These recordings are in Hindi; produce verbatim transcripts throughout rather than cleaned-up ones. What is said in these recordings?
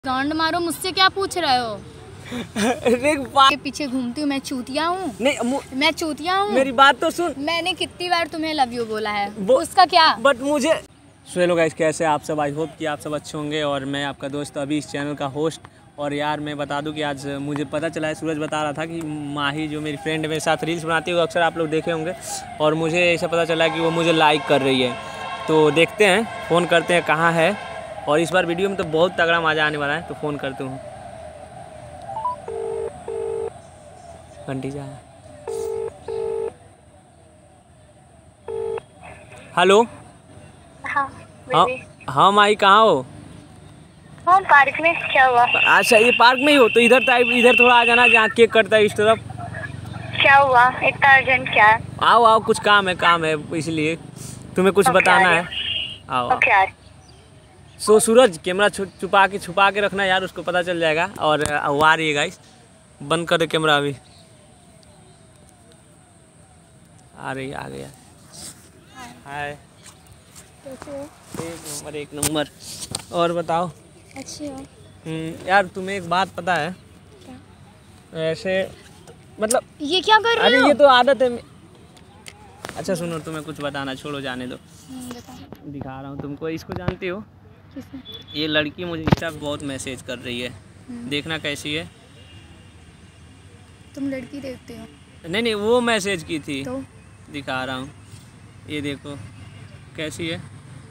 गांड मारो, मुझसे क्या पूछ रहे हो? के पीछे घूमती हूँ मैं, चूतिया हूँ? नहीं मैं चूतिया हूँ? मेरी बात तो सुन। मैंने कितनी बार तुम्हें लव यू बोला है, उसका क्या? बट मुझे सो हेलो गाइस, कैसे आप सब? आई होप कि आप सब अच्छे होंगे और मैं आपका दोस्त अभी इस चैनल का होस्ट। और यार मैं बता दूं कि आज मुझे पता चला है, सूरज बता रहा था कि माही जो मेरी फ्रेंड है मेरे साथ रील्स बनाती है, वो अक्सर आप लोग देखे होंगे। और मुझे ऐसा पता चला है कि वो मुझे लाइक कर रही है। तो देखते हैं, फ़ोन करते हैं कहाँ है। और इस बार वीडियो में तो बहुत तगड़ा मज़ा आने वाला है, तो फ़ोन करते हूँ। घंटी जा। हेलो। हाँ हाँ हाँ माही, कहाँ हो? हाँ पार्क में। क्या हुआ? अच्छा, ये पार्क में ही हो? तो इधर टाइप इधर थोड़ा आ जाना, जहाँ केक कटता है इस तरफ। क्या हुआ? इतना अर्जेंट क्या है? आओ आओ, कुछ काम है, काम है इसलिए तुम्हें कुछ Okay, बताना आ है। आओ आओ। ओके यार। सो सूरज, कैमरा छुपा के छुपा के रखना यार, उसको पता चल जाएगा। और वो आ रही है गाइस, बंद कर दे कैमरा अभी। आ रही, आ गया। हाय। कैसे हो? एक नंबर एक नंबर। और बताओ। अच्छी हो? हम्म, यार तुम्हें एक बात पता है? क्या? ऐसे मतलब ये क्या कर रहे अरे हो? ये तो आदत है। अच्छा सुनो, तुम्हें कुछ बताना, छोड़ो जाने दो। बताओ। दिखा रहा हूँ तुमको, इसको जानती हो? किसने? ये लड़की मुझे इंस्टा पे बहुत मैसेज कर रही है, देखना कैसी है। तुम लड़की देखते हो? नहीं नहीं, वो मैसेज की थी। तो दिखा रहा हूँ, ये देखो कैसी है।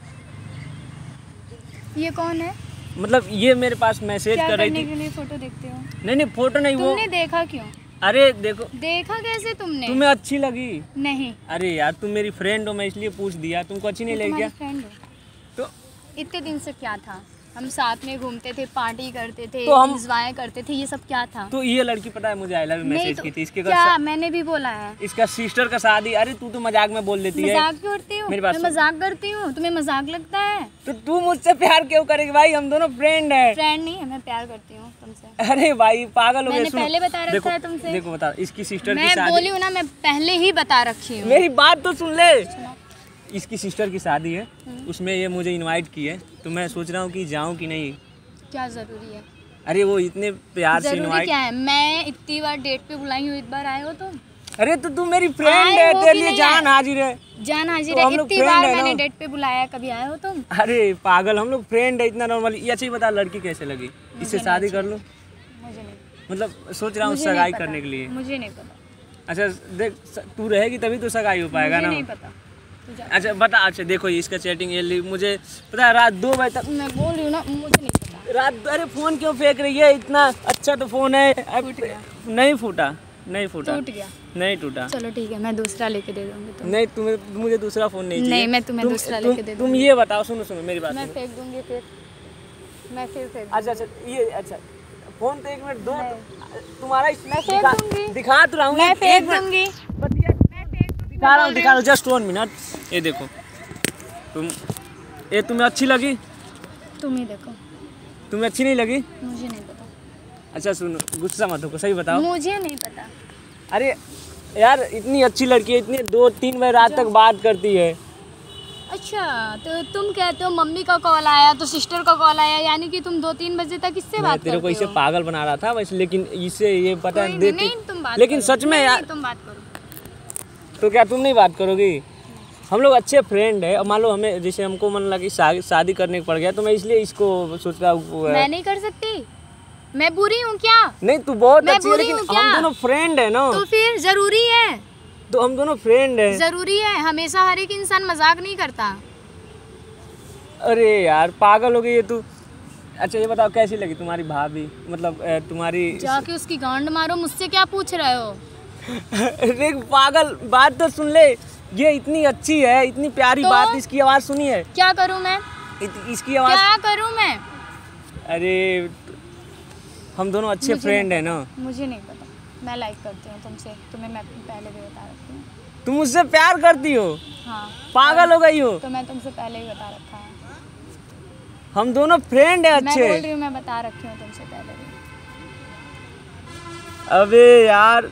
ये कौन है? मतलब ये मेरे पास मैसेज क्या कर रही करने थी। के लिए फोटो देखते हो? नहीं नहीं, फोटो नहीं, वो तुमने देखा क्यों? अरे देखो। देखा कैसे तुमने? तुम्हें अच्छी लगी? नहीं। अरे यार तुम मेरी फ्रेंड हो, मैं इसलिए पूछ दिया। तुमको अच्छी नहीं लगी क्या? फ्रेंड हो तो इतने दिन से क्या था? हम साथ में घूमते थे, पार्टी करते थे, तो हम एंजॉय करते थे, ये सब क्या था? तो ये लड़की पता है मुझे आई लव यू मैसेज तो की थी। इसके क्या मैंने भी बोला है? इसका सिस्टर का शादी। अरे तू तो मजाक में बोल देती है। मजाक करती हूँ? मेरी बात मैं सुन। मजाक करती हूँ? तुम्हें मजाक लगता है? तो तू मुझसे प्यार क्यों करेगी भाई? हम दोनों फ्रेंड हैं। फ्रेंड नहीं है, मैं प्यार करती हूँ तुमसे। अरे भाई पागल हो गए। मैंने सुनो, पहले बता रखा देखो, है तुमसे। देखो बता, इसकी सिस्टर की मैं शादी। बोली हूँ ना, मैं पहले ही बता रखी हूँ। मेरी बात तो सुन ले। सुनो। इसकी सिस्टर की शादी है, उसमें ये मुझे इनवाइट की है, तो मैं सोच रहा हूँ कि जाऊँ कि नहीं। क्या जरूरी है? अरे वो इतने प्यार से जरूरी इनवाइट। क्या है? मैं इतनी बार डेट पे बुलाई हूँ, एक बार आए हो तुम? अरे तो तू मेरी फ्रेंड आए है, हो तेरे कि लिए नहीं जान आए? हाजिर है। जान हाजिर तो है। हम लोग इतनी friend बार है ना। मैंने डेट पे बुलाया, कभी आए हो तुम? अरे पागल, हम लोग फ्रेंड है, इतना नॉर्मल। ये अच्छा ही बता, लड़की कैसे लगी? इससे नहीं शादी अच्छी कर लो। मुझे नहीं, मतलब सोच रहा हूँ मुझे नहीं सगाई पता। करने के लिए। मुझे नहीं पता। अच्छा देख, तू रहेगी तभी तो सगाई हो पाएगा मुझे ना। नहीं पता। तू जा। अच्छा बता। अच्छा देखो, इसका चैटिंग ये ली- मुझे पता है, रात दो बजे तक। मैं बोल रही हूँ ना, मुझे नहीं पता। रात अरे फोन क्यों फेंक रही है? इतना अच्छा तो फोन है। अब टूट गया। नहीं फूटा, नहीं फूटा, टूट गया। नहीं टूटा। चलो ठीक है, मैं दूसरा लेके दे दूंगी तुम्हें। नहीं तुम्हें, मुझे दूसरा फोन नहीं चाहिए। नहीं, मैं तुम्हें तुम- दूसरा तुम- लेके दे तुम दूंगी। ये बताओ, सुनो सुनो मेरी बात मैं सुनो। फेंक दूंगी फिर। मैं फिर फेंक अच्छा अच्छा, ये अच्छा फोन तो एक मिनट दो। तुम्हारा इस- मैं फेंक दिखा- दूंगी। दिखा तो रहा हूँ। मैं एक- फेंक एक मिनट। दूंगी। दिखा रहा हूँ, दिखा रहा हूँ, जस्ट वन मिनट। ये देखो तुम, ये तुम्हें अच्छी लगी? तुम ही देखो। तुम्हें अच्छी नहीं लगी? मुझे नहीं पता। अच्छा सुनो, गुस्सा मत हो, सही बताओ। मुझे नहीं पता। अरे यार इतनी अच्छी लड़की है, इतनी दो तीन बजे रात तक बात करती है। अच्छा तो तुम कहते हो मम्मी का कॉल आया तो सिस्टर का कॉल आया, यानी कि तुम दो तीन बजे तक किससे मैं बात तेरे को करते इसे हो? पागल बना रहा था वैसे, लेकिन इसे ये पता कोई है नहीं, देती। नहीं, तुम बात लेकिन करो। सच में नहीं, यार, नहीं, तुम बात करो। तो क्या तुम नहीं बात करोगी? हम लोग अच्छे फ्रेंड है, और मान लो हमें जैसे हमको मन लगा कि शा- शादी करने को पड़ गया, तो मैं इसलिए इसको सोच रहा हूँ। मैं नहीं कर सकती? मैं बुरी हूँ क्या? नहीं तू बहुत मैं अच्छी है, बुरी लेकिन हूँ क्या? हम दोनों फ्रेंड है ना। तो फिर जरूरी है? तो हम दोनों फ्रेंड है। जरूरी है? हमेशा हर एक इंसान मजाक नहीं करता। अरे यार पागल हो गई है तू। अच्छा ये बताओ, कैसी लगी तुम्हारी भाभी? मतलब अ, तुम्हारी जाके उसकी गांड मारो, मुझसे क्या पूछ रहे हो? अरे पागल, बात तो सुन ले। ये इतनी अच्छी है, इतनी प्यारी तो? बात, इसकी आवाज़ सुनी है? क्या करूँ मैं? इत, इसकी आवाज़। क्या करूँ मैं? अरे हम दोनों अच्छे मुझे फ्रेंड नहीं है ना। मुझे नहीं पता। मैं लाइक करती हूँ तुमसे, तुम्हें मैं पहले भी बता रखी हूँ। तुम मुझसे प्यार करती हो? हाँ। पागल हो गई हो? तो मैं तुमसे पहले ही बता रखा है। हम दोनों फ्रेंड है मैं बोल अच्छे। रही हूँ, मैं बता रखी हूँ तुमसे पहले भी। अबे यार,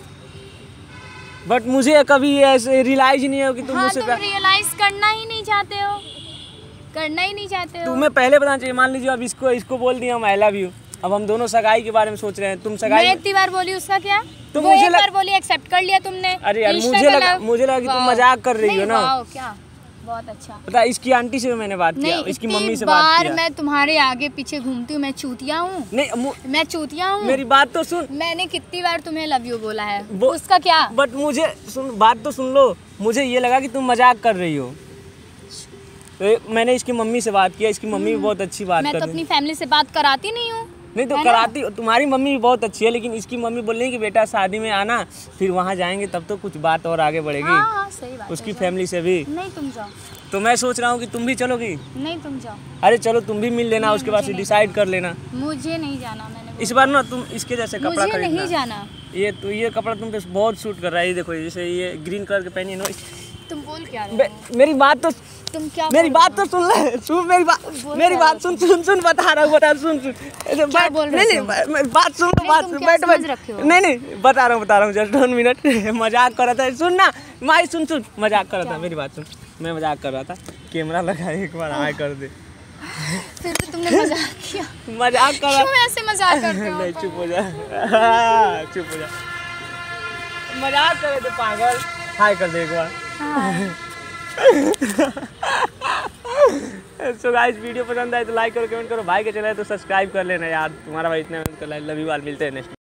बट मुझे कभी ऐसे रियलाइज नहीं हो कि तुम हाँ, मुझसे तुम प्यार। रियलाइज करना ही नहीं चाहते हो। करना ही नहीं चाहते हो। तुम्हें पहले बताना चाहिए। मान लीजिए अब इसको इसको बोल दिया हम आई लव यू, अब हम दोनों सगाई के बारे में सोच रहे हैं। तुम सगाई मैं इतनी बार बोली उसका क्या? तो वो मुझे एक लग- बार बोली एक्सेप्ट कर लिया तुमने। अरे यार इंस्टा मुझे का लगा लव- मुझे लगा कि तुम वाह। मजाक कर रही हो नहीं, ना। वाह, क्या बहुत अच्छा। पता है, इसकी आंटी से भी मैंने बात किया, नहीं, इसकी इतनी मम्मी से बात बार किया। मैं तुम्हारे आगे पीछे घूमती हूँ, मैं चूतिया हूँ, नहीं मु- मैं चूतिया हूँ। मेरी बात तो सुन। मैंने कितनी बार तुम्हें लव यू बोला है, वो- उसका क्या? बट मुझे सुन, बात तो सुन लो। मुझे ये लगा कि तुम मजाक कर रही हो, तो मैंने इसकी मम्मी से बात किया। इसकी मम्मी भी बहुत अच्छी बात मैं कर तो रही अपनी है। फैमिली से बात कराती नहीं हूँ। नहीं तो है ना? कराती, तुम्हारी मम्मी भी बहुत अच्छी है, लेकिन इसकी मम्मी बोल रही है कि बेटा शादी में आना, फिर वहाँ जाएंगे तब तो कुछ बात और आगे बढ़ेगी। हाँ हाँ सही बात उसकी है, जाओ। फैमिली से भी। नहीं तुम जाओ, तो मैं सोच रहा हूँ कि तुम भी चलोगी। नहीं तुम जाओ, अरे चलो तुम भी मिल लेना, नहीं, उसके बाद मुझे से नहीं डिसाइड कर लेना। मुझे नहीं जाना। मैंने इस बार ना तुम इसके जैसे बोला, कपड़ा मुझे नहीं खरीदना। जाना। ये तो ये कपड़ा तुम पे बहुत सूट कर रहा है। ये देखो, जैसे ये ग्रीन कलर के पहनी है ना। तुम बोल क्या रहे बे- हो? मेरी बात तो तुम क्या मेरी बोल बात रहे तो सुन ले, सुन मेरी बात बोल मेरी क्या बात सुन सुन सुन बता रहा हूँ, बता सुन सुन ऐसे बैठ- बोल रहे नहीं तुम? नहीं मैं- बात सुन नहीं, बात तुम सुन, क्या बैठ समझ बैठ रखे हो? नहीं नहीं बता रहा हूँ बता रहा हूँ जस्ट वन मिनट। मजाक कर रहा था, सुन ना माई, सुन सुन मजाक कर रहा था। मेरी बात सुन, मैं मजाक कर रहा था। कैमरा लगा, एक बार हाय कर दे। हो? फिर तो तुमने मजाक किया। मजाक कर रहा। क्यों ऐसे मजाक करते हो? नहीं चुप हो जा, हाँ, चुप हो जा। मजाक कर रहे थे पागल। हाय कर दे एक बार। सो गाइस, वीडियो पसंद आए तो लाइक करो, कमेंट करो। भाई के चैनल है तो सब्सक्राइब कर लेना यार। तुम्हारा भाई इतना मेहनत कर रहा है। लव यू ऑल, मिलते हैं नेक्स्ट।